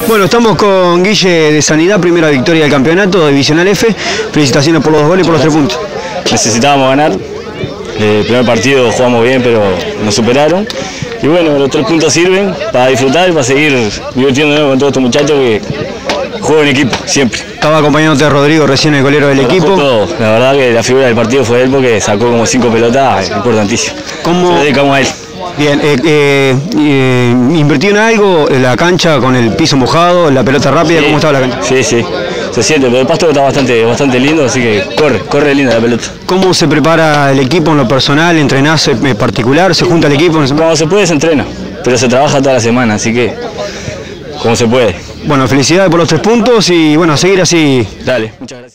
Bueno, estamos con Guille de Sanidad, primera victoria del campeonato, Divisional F. Felicitaciones por los 2 goles y por los 3 puntos. Necesitábamos ganar. El primer partido jugamos bien, pero nos superaron. Y bueno, los 3 puntos sirven para disfrutar y para seguir divirtiéndonos con todos estos muchachos que juegan en equipo, siempre. Estaba acompañándote a Rodrigo recién, el golero del equipo. Todo. La verdad que la figura del partido fue él porque sacó como 5 pelotas, importantísimo. ¿Cómo? Se lo dedicamos a él. Bien, ¿invirtió en algo la cancha con el piso mojado, la pelota rápida? Sí. ¿Cómo estaba la cancha? Sí, sí, se siente, pero el pasto está bastante lindo, así que corre linda la pelota. ¿Cómo se prepara el equipo en lo personal? ¿Entrenás en particular? ¿Se junta el equipo? Cuando se puede se entrena, pero se trabaja toda la semana, así que como se puede. Bueno, felicidades por los 3 puntos y bueno, a seguir así. Dale, muchas gracias.